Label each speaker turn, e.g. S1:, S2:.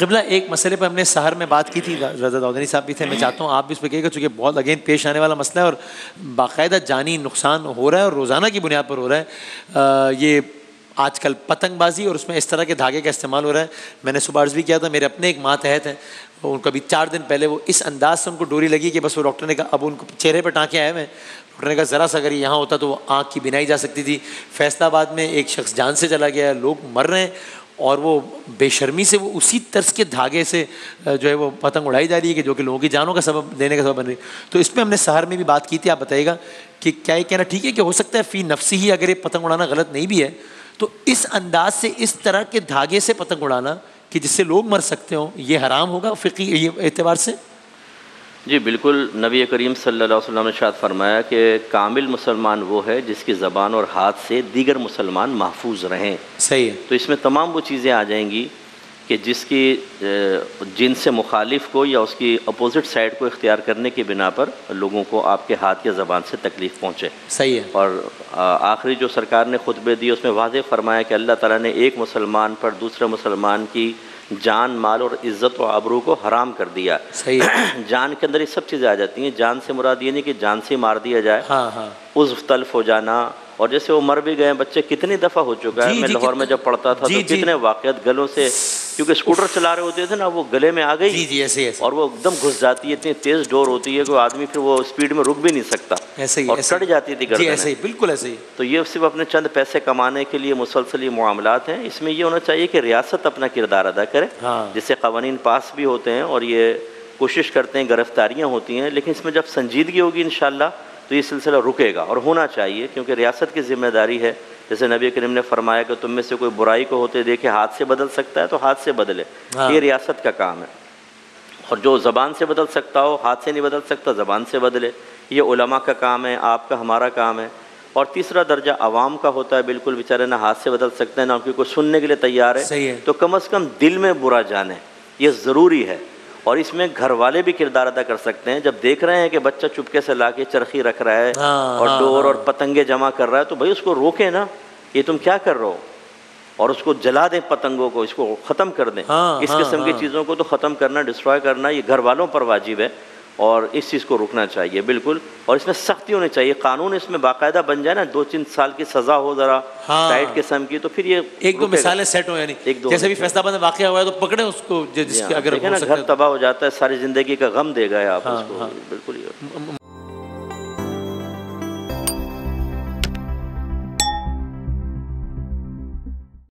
S1: قبلہ ایک مسئلے پر ہم نے سحر میں بات کی تھی، رضا داؤدنی صاحب بھی تھے، میں چاہتا ہوں آپ بھی اس پہ کہیے گا، چونکہ بہت اگین پیش آنے والا مسئلہ ہے اور باقاعدہ جانی نقصان ہو رہا ہے اور روزانہ کی بنیاد پر ہو رہا ہے. یہ آج کل پتنگ بازی اور اس میں اس طرح کے دھاگے کا استعمال ہو رہا ہے. میں نے صبح عرض بھی کیا تھا، میرے اپنے ایک ماتحت ہیں، ان کو ابھی 4 دن پہلے وہ اس انداز سے ان کو ڈوری لگی کہ بس وہ ڈاکٹر نے کہا، اب ان کو چہرے پہ ٹانکے آئے ہوئے ہیں، ڈاکٹر نے کہا ذرا سا اگر یہاں ہوتا تو وہ آنکھ کی بینائی جا سکتی تھی. فیصل آباد میں ایک شخص جان سے چلا گیا ہے، لوگ مر رہے ہیں اور وہ بے شرمی سے وہ اسی طرز کے دھاگے سے جو ہے وہ پتنگ اڑائی جا رہی ہے کہ جو کہ لوگوں کی جانوں کا سبب دینے کا سبب بن رہی ہے. تو اس پہ ہم نے سحر میں بھی بات کی تھی، آپ بتائیے گا کہ کیا یہ کہنا ٹھیک ہے کہ ہو سکتا ہے فی نفسی ہی اگر یہ پتنگ اڑانا غلط نہیں بھی ہے تو اس انداز سے اس طرح کے دھاگے سے پتنگ اڑانا کہ جس سے لوگ مر سکتے ہوں یہ حرام ہوگا فقہی اعتبار سے؟
S2: جی بالکل، نبی کریم صلی اللہ علیہ وسلم نے ارشاد فرمایا کہ کامل مسلمان وہ ہے جس کی زبان اور ہاتھ سے دیگر مسلمان محفوظ رہیں.
S1: صحیح ہے.
S2: تو اس میں تمام وہ چیزیں آ جائیں گی کہ جس کی جن سے مخالف کو یا اس کی اپوزٹ سائڈ کو اختیار کرنے کی بنا پر لوگوں کو آپ کے ہاتھ یا زبان سے تکلیف پہنچے.
S1: صحیح ہے.
S2: اور آخری جو سرکار نے خطبے دی اس میں واضح فرمایا کہ اللہ تعالیٰ نے ایک مسلمان پر دوسرے مسلمان کی جان، مال اور عزت و آبرو کو حرام کر دیا.
S1: صحیح ہے.
S2: جان کے اندر یہ سب چیزیں آ جاتی ہیں. جان سے مراد یہ نہیں کہ جان سے مار دیا جائے،
S1: ہاں
S2: عضو تلف ہو جانا، اور جیسے وہ مر بھی گئے ہیں بچے کتنی دفعہ ہو چکا ہے. میں لاہور میں جب پڑھتا تھا تو کتنے واقعات گلوں سے، کیونکہ اسکوٹر چلا رہے ہوتے تھے نا، وہ گلے میں آ گئی اور وہ ایک دم گھس جاتی ہے. اتنی تیز ڈور ہوتی ہے کہ آدمی پھر وہ اسپیڈ میں رک بھی نہیں سکتا اور کٹ جاتی تھی گردن.
S1: بالکل ایسے ہی.
S2: تو یہ صرف اپنے چند پیسے کمانے کے لیے مسلسل یہ معاملات ہیں. اس میں یہ ہونا چاہیے کہ ریاست اپنا کردار ادا کرے، جس سے قوانین پاس بھی ہوتے ہیں اور یہ کوشش کرتے ہیں، گرفتاریاں ہوتی ہیں، لیکن اس میں جب سنجیدگی ہوگی انشاءاللہ تو یہ سلسلہ رکے گا اور ہونا چاہیے، کیونکہ ریاست کی ذمہ داری ہے. جیسے نبی کریم نے فرمایا کہ تم میں سے کوئی برائی کو ہوتے دیکھے ہاتھ سے بدل سکتا ہے تو ہاتھ سے بدلے. یہ ریاست کا کام ہے. اور جو زبان سے بدل سکتا ہو، ہاتھ سے نہیں بدل سکتا، زبان سے بدلے. یہ علماء کا کام ہے، آپ کا، ہمارا کام ہے. اور تیسرا درجہ عوام کا ہوتا ہے. بالکل بیچارے نہ ہاتھ سے بدل سکتے ہیں نہ ان کی کوئی سننے کے لیے تیار ہے، تو کم از کم دل میں برا جانے، یہ ضروری ہے. اور اس میں گھر والے بھی کردار ادا کر سکتے ہیں. جب دیکھ رہے ہیں کہ بچہ چپکے سے لا کے چرخی رکھ رہا ہے اور ڈور اور پتنگیں جمع کر رہا ہے تو بھائی اس کو روکیں نا، یہ تم کیا کر رہے ہو، اور اس کو جلا دیں، پتنگوں کو، اس کو ختم کر دیں. اس قسم کی چیزوں کو تو ختم کرنا، ڈسٹرائے کرنا یہ گھر والوں پر واجب ہے اور اس چیز کو روکنا چاہیے بالکل. اور اس میں سختی ہونی چاہیے. قانون اس میں باقاعدہ بن جائے نا، 2-3 سال کی سزا ہو ذرا ٹائٹ قسم کی، تو پھر یہ
S1: 1-2 مثالیں سیٹ ہو. یعنی جیسے بھی فیصلہ بند واقعہ ہوا ہے تو پکڑیں اس کو، جس کے اگر
S2: گھر تباہ ہو جاتا ہے، ساری زندگی کا غم دے گئے آپ اس کو. بالکل.